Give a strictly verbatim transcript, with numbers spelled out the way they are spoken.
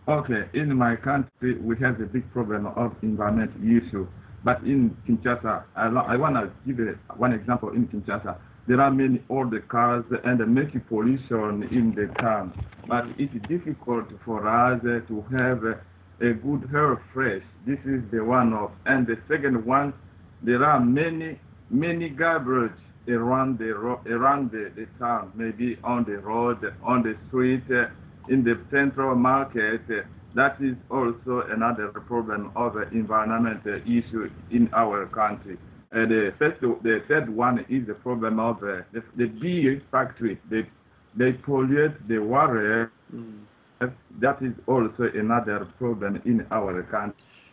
Okay, in my country, we have a big problem of environment issue. But in Kinshasa, I, I want to give a, one example. In Kinshasa, there are many old cars and make pollution in the town. But Mm-hmm. it's difficult for us uh, to have uh, a good air fresh. This is the one of. And the second one, there are many, many garbage around the ro- around the, the town, maybe on the road, on the street. Uh, in the central market, uh, that is also another problem of uh, environmental issue in our country. Uh, the first, the third one is the problem of uh, the, the beer factory. They, they pollute the water. Mm. That is also another problem in our country.